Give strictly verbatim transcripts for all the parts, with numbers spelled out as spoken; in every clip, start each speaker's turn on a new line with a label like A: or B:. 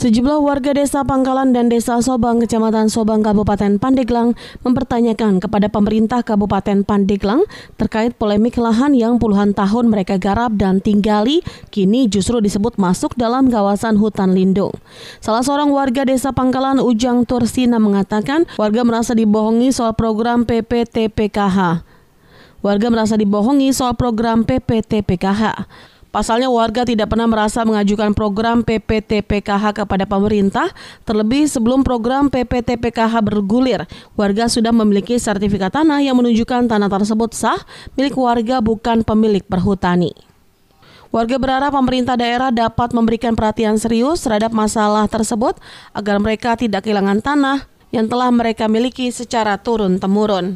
A: Sejumlah warga desa Pangkalan dan desa Sobang, Kecamatan Sobang, Kabupaten Pandeglang mempertanyakan kepada pemerintah Kabupaten Pandeglang terkait polemik lahan yang puluhan tahun mereka garap dan tinggali, kini justru disebut masuk dalam kawasan hutan lindung. Salah seorang warga desa Pangkalan, Ujang Tursina, mengatakan warga merasa dibohongi soal program P P T P K H. Warga merasa dibohongi soal program P P T P K H. Pasalnya warga tidak pernah merasa mengajukan program P P T P K H kepada pemerintah, terlebih sebelum program P P T P K H bergulir, warga sudah memiliki sertifikat tanah yang menunjukkan tanah tersebut sah milik warga bukan pemilik perhutani. Warga berharap pemerintah daerah dapat memberikan perhatian serius terhadap masalah tersebut agar mereka tidak kehilangan tanah yang telah mereka miliki secara turun-temurun.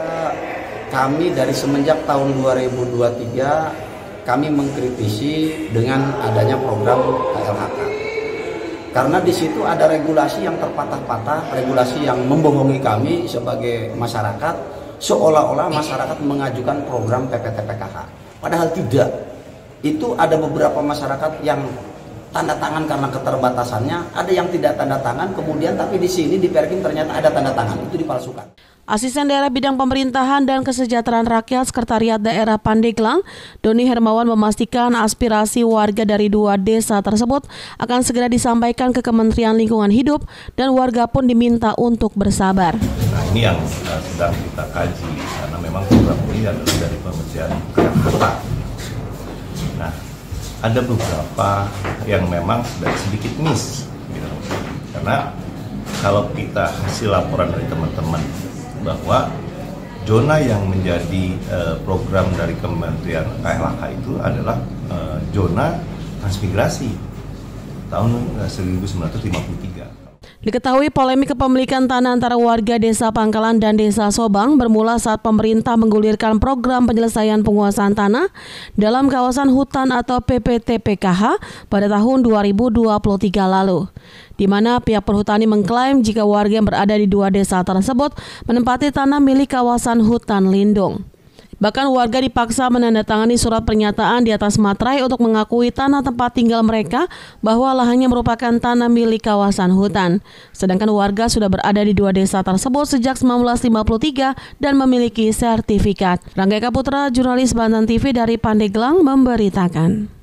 B: Kami dari semenjak tahun dua ribu dua puluh tiga kami mengkritisi dengan adanya program K L H K. Karena di situ ada regulasi yang terpatah-patah, regulasi yang membohongi kami sebagai masyarakat, seolah-olah masyarakat mengajukan program P P T P K H. Padahal tidak. Itu ada beberapa masyarakat yang tanda tangan karena keterbatasannya, ada yang tidak tanda tangan, kemudian tapi di sini di Perkim ternyata ada tanda tangan, itu dipalsukan.
A: Asisten Daerah Bidang Pemerintahan dan Kesejahteraan Rakyat Sekretariat Daerah Pandeglang, Doni Hermawan, memastikan aspirasi warga dari dua desa tersebut akan segera disampaikan ke Kementerian Lingkungan Hidup dan warga pun diminta untuk bersabar.
C: Nah, ini yang uh, sedang kita kaji karena memang program ini adalah dari Kementerian K L H K. Nah, ada beberapa yang memang sudah sedikit miss, gitu. Karena kalau kita hasil laporan dari teman-teman bahwa zona yang menjadi uh, program dari Kementerian K L H K itu adalah uh, zona transmigrasi tahun uh, seribu sembilan ratus lima puluh tiga.
A: Diketahui polemik kepemilikan tanah antara warga desa Pangkalan dan desa Sobang bermula saat pemerintah menggulirkan program penyelesaian penguasaan tanah dalam kawasan hutan atau P P T P K H pada tahun dua ribu dua puluh tiga lalu, di mana pihak perhutani mengklaim jika warga yang berada di dua desa tersebut menempati tanah milik kawasan hutan lindung. Bahkan warga dipaksa menandatangani surat pernyataan di atas materai untuk mengakui tanah tempat tinggal mereka bahwa lahannya merupakan tanah milik kawasan hutan. Sedangkan warga sudah berada di dua desa tersebut sejak seribu sembilan ratus lima puluh tiga dan memiliki sertifikat. Rangga Eka Putra, jurnalis Banten T V dari Pandeglang, memberitakan.